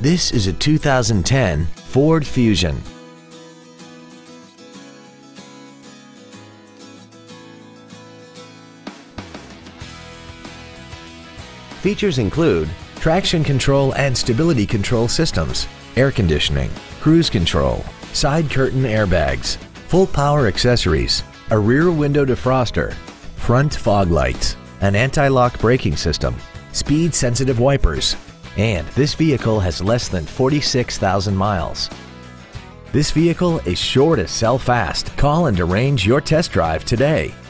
This is a 2010 Ford Fusion. Features include traction control and stability control systems, air conditioning, cruise control, side curtain airbags, full power accessories, a rear window defroster, front fog lights, an anti-lock braking system, speed-sensitive wipers, and this vehicle has less than 46,000 miles. This vehicle is sure to sell fast. Call and arrange your test drive today.